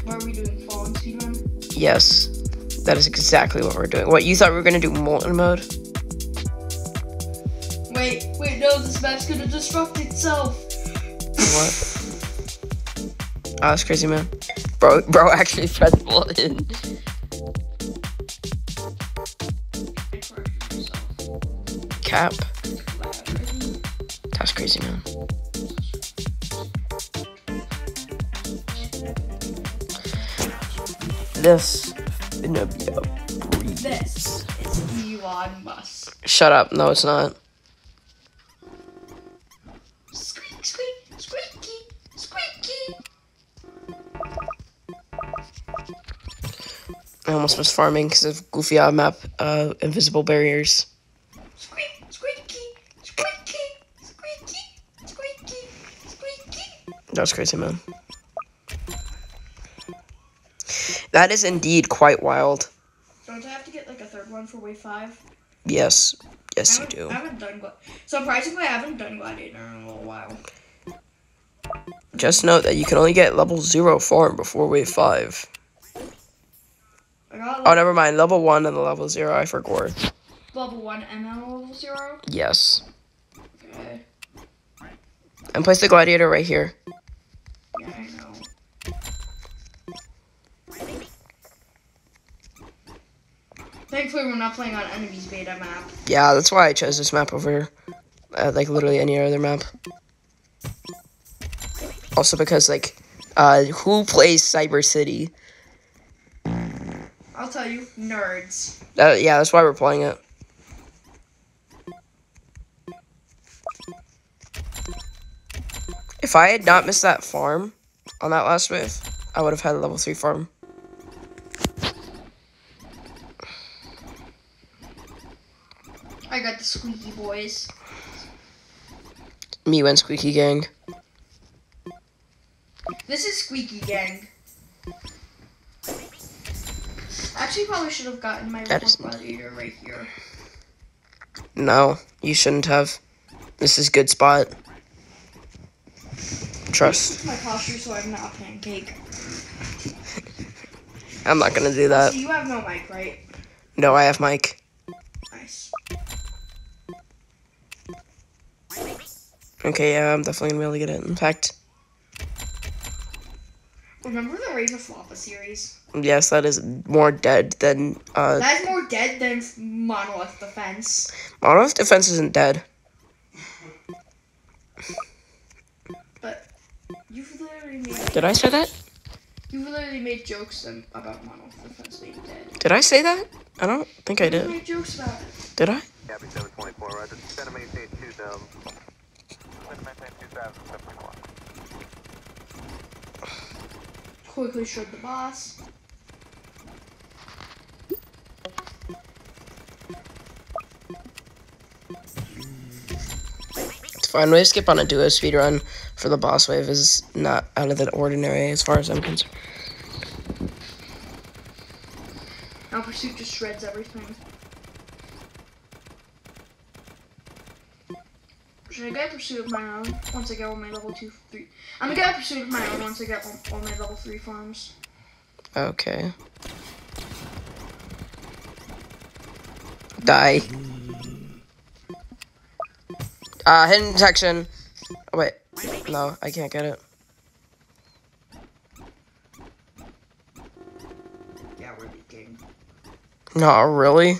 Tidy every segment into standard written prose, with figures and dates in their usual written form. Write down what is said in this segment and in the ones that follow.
What are we doing? Fallen speedrun? Yes, that is exactly what we're doing. What, you thought we were gonna do molten mode? Wait, no, this map's gonna destruct itself. What? Oh, that's crazy, man. Bro actually pressed molten. Cap. That's crazy, man. This is gonna be a breeze. This is Elon Musk. Shut up. No, it's not. Squeak, squeak, squeaky, squeaky. I almost was farming because of goofy odd map, invisible barriers. Squeak, squeaky, squeaky, squeaky, squeaky, squeaky. That's crazy, man. That is indeed quite wild. Don't I have to get like a third one for wave 5? Yes. Yes, you do. I haven't done surprisingly, I haven't done Gladiator in a little while. Just note that you can only get level 0 farm before wave 5. I got Oh, never mind. Level 1 and the level 0, I forgot. level 1 and then level 0? Yes. Okay. And place the gladiator right here. Yeah, I know. Thankfully, we're not playing on enemies beta map. Yeah, that's why I chose this map over, like, literally any other map. Also because, like, who plays Cyber City? I'll tell you, nerds. Yeah, that's why we're playing it. If I had not missed that farm on that last wave, I would have had a level 3 farm. I got the squeaky boys. Me and Squeaky Gang. This is Squeaky Gang. Actually, probably should have gotten my That is- gladiator right here. No, you shouldn't have. This is good spot. Trust. My posture so I'm not a pancake. I'm not gonna do that. So you have no mic, right? No, I have Mike. Nice. Okay, yeah, I'm definitely gonna be able to get it. In fact, Remember the Rage of Floppa series? yes, that is more dead than, That is more dead than Monolith Defense. Monolith Defense isn't dead. But you've literally made Did I say that? jokes about Monolith Defense being dead. Did I say that? I don't think I You did. made jokes about it. Did I? Copy 724, Roger. Center maintain 2000. Center maintain 2071. Quickly showed the boss. It's fine. We skip on a duo speedrun for the boss wave is not out of the ordinary as far as I'm concerned. Now Pursuit just shreds everything. Should I get a Pursuit of my own once I get all my level 2, 3? I'm gonna get a Pursuit of my own once I get all my level 3 farms. Okay. Die. Hidden detection. Oh, wait. No, I can't get it. Yeah, we're leaking. Not really.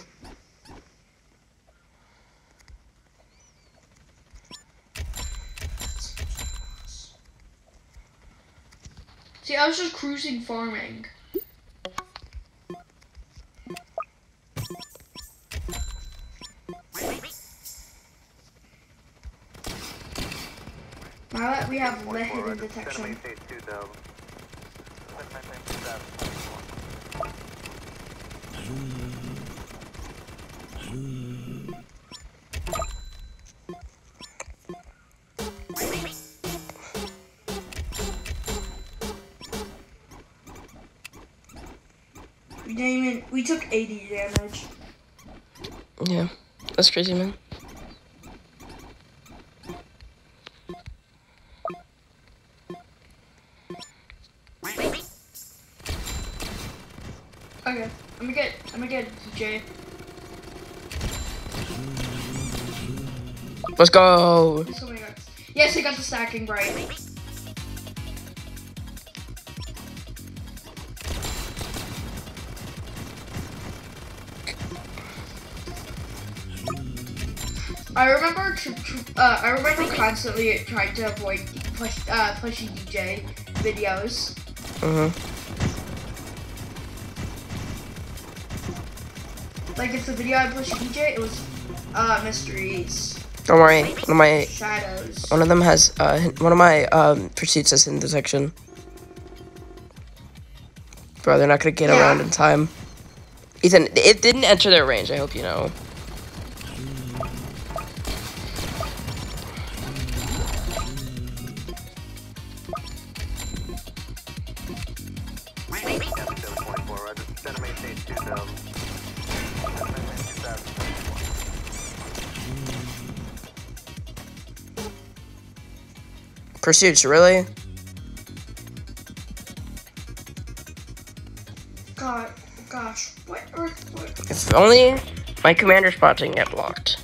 See, I was just cruising farming. Now that we have the hidden detection. Center maintain 2000. Center maintain 2071. We took 80 damage. Yeah. That's crazy, man. Okay, I'm gonna get DJ. Let's go. So many guys. Yes, I got the stacking right. I remember constantly trying to avoid pushy DJ videos. Like if the video I pushed DJ, it was mysteries. Don't worry. Shadows. One of them has one of my pursuits has hidden detection. Bro, they're not gonna get around in time. Ethan, it didn't enter their range. I hope you know. Pursuits, really? Gosh, what? If only my commander spot didn't get blocked.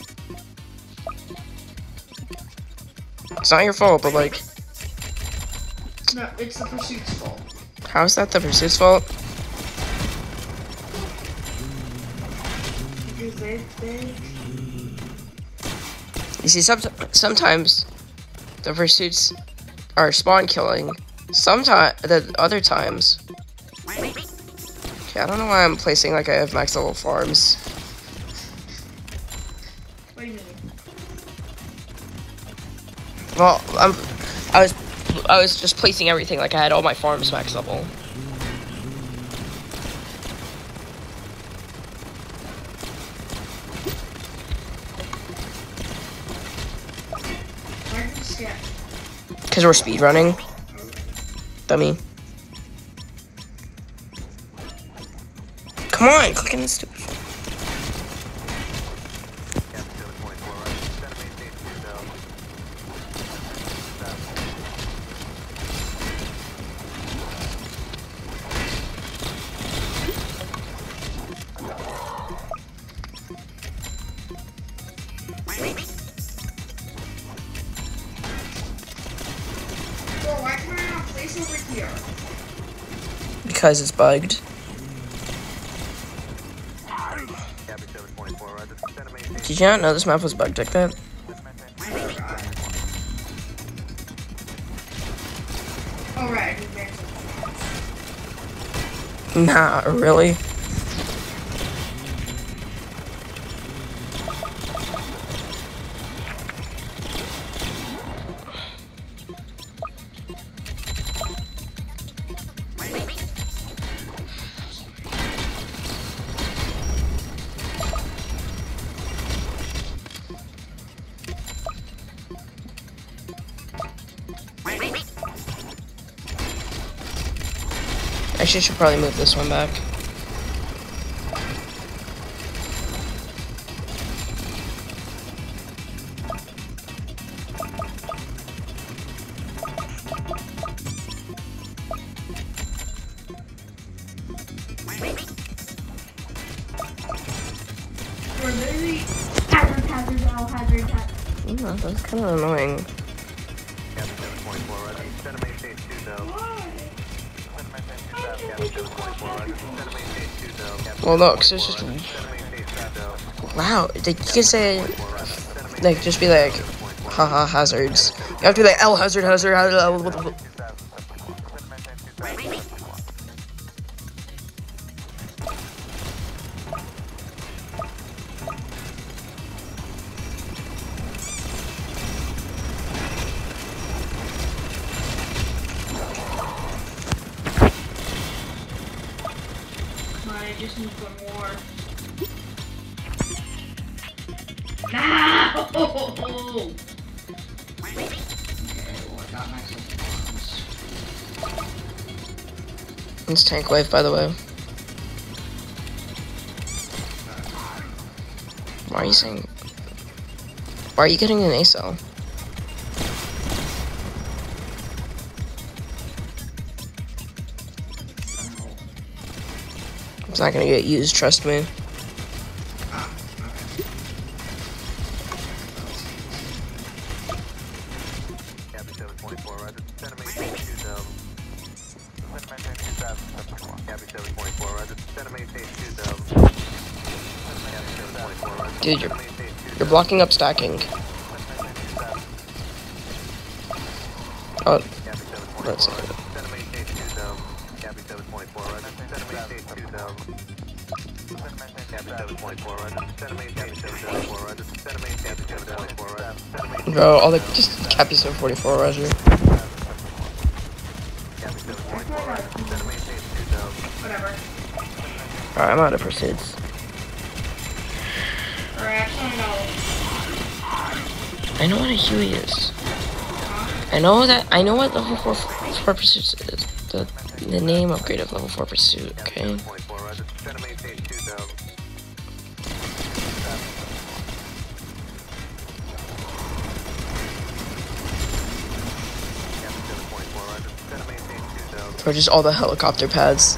It's not your fault, but like... No, it's the pursuit's fault. How is that the pursuit's fault? Because they... You see, sometimes the pursuits are spawn killing. Sometimes, the other times... Okay, I don't know why I'm placing like I have max level farms. What do you mean? Well, I was just placing everything like I had all my farms max level. Why are you scared? Because we're speedrunning. Dummy. Come on, click on this stupid phone. Bro, why can I not place over here? Because it's bugged. Did you not know this map was bugged like that? Alright, Nah, really? Actually, I should probably move this one back. we're literally hazard. Oh, that's kind of annoying. Well, no, because it's just loud. Like, you can say, like, just be like, haha, hazards. You have to be like, L hazard. I just need one more. No! Okay, well, I got myself bombs. It's tank wave, by the way. Why are you saying? Why are you getting an ASL? It's not gonna get used, trust me. Oh, okay. Copy 724, roger. Send a maintain 2000. Send a maintain 2000. Copy 724, roger. Send a maintain 2000. Copy 724, roger. Dude, Send a maintain 2000. you're blocking up stacking. Oh, Copy 724, that's roger. it. Send a maintain 2000. Copy 724, roger. Send a maintain 2000. Copy 724, roger. Send a maintain 724, roger. Send a maintain 724, roger. Send a maintain Bro, all the just Cappy 744 Roger. Copy 724, roger. Send a maintain 2000. Whatever. Alright, I'm out of pursuits. Or actually, no. I know what a Huey is. I know what level 4 pursuits is. The name upgrade of level 4 pursuit, okay? 724, roger. Send a maintain 2000. Copy 724, roger. Send a maintain 2000. Or just all the helicopter pads.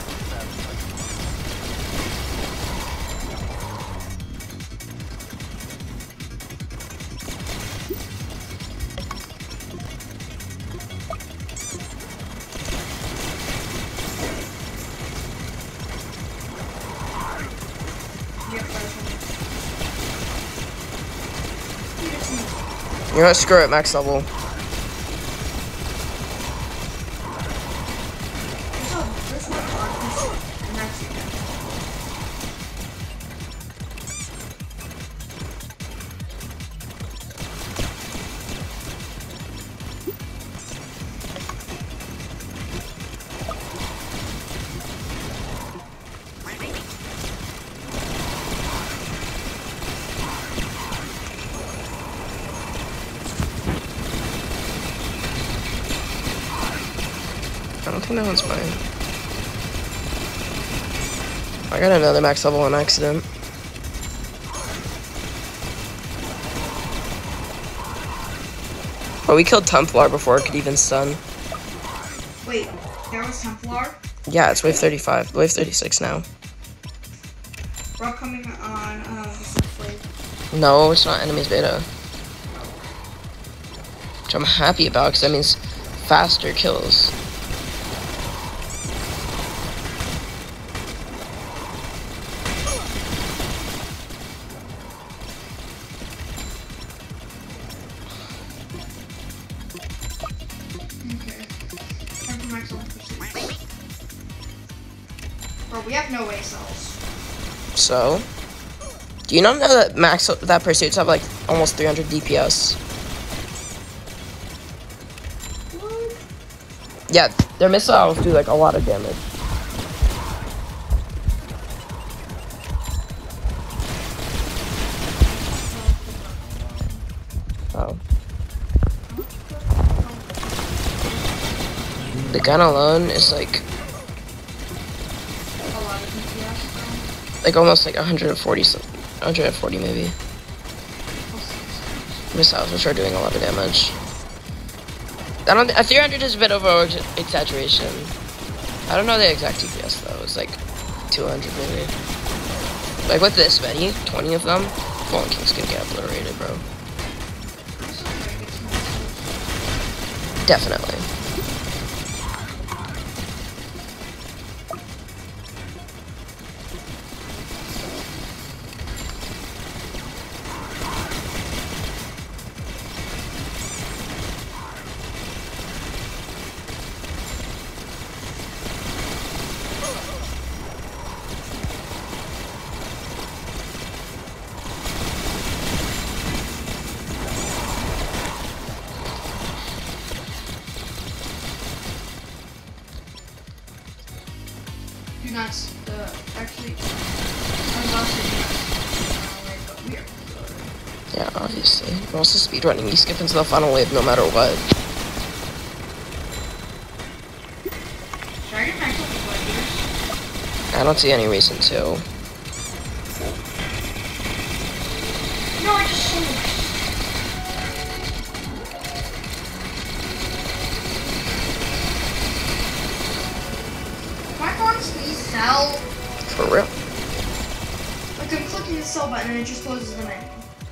You know what, screw it, max level. I don't think that one's mine. I got another max level on accident. But we killed Templar before it could even stun. Wait, there was Templar? Yeah, it's wave 35. Wave 36 now. We're coming on, this wave. No, it's not enemies beta. Which I'm happy about, because that means faster kills. Okay. Time for max level pursuit. Bro, we have no way cells. So, do you not know that that pursuits have like almost 300 DPS? What? Yeah, their missiles do like a lot of damage. Oh. The gun alone is like A lot of DPS, like almost like 140 maybe. Missiles, which are doing a lot of damage. A 300 is a bit over exaggeration. I don't know the exact DPS though. It's like 200 maybe. Like with this many, 20 of them, Fallen King's gonna get obliterated, bro. Definitely. Do not, actually, I'm not saying but we are good. Yeah, obviously. We're also speedrunning. You skip into the final wave no matter what. Should I get max level gladiators? I don't see any reason to. No, I just sold. My phones please sell. For real? Like I'm clicking the sell button and it just closes the menu.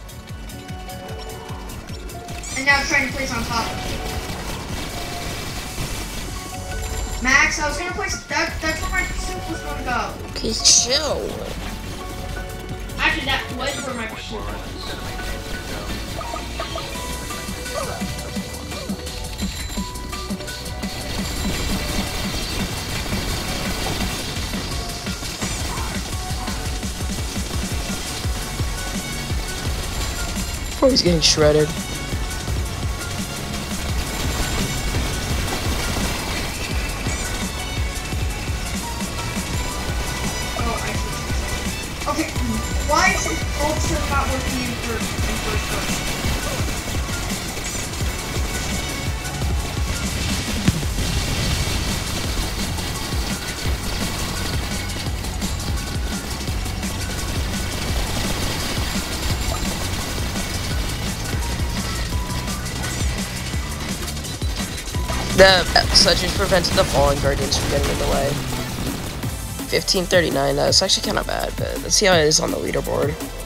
And now I'm trying to place on top of it. Max, I was gonna place that's where my pursuit was gonna go. Okay, chill. Actually, that was where my pursuit was. Oh, he's getting shredded. Oh, I see. Okay, why is it also not working in first person? The Sledges prevented the fallen guardians from getting in the way. 1539, that's actually kind of bad, but let's see how it is on the leaderboard.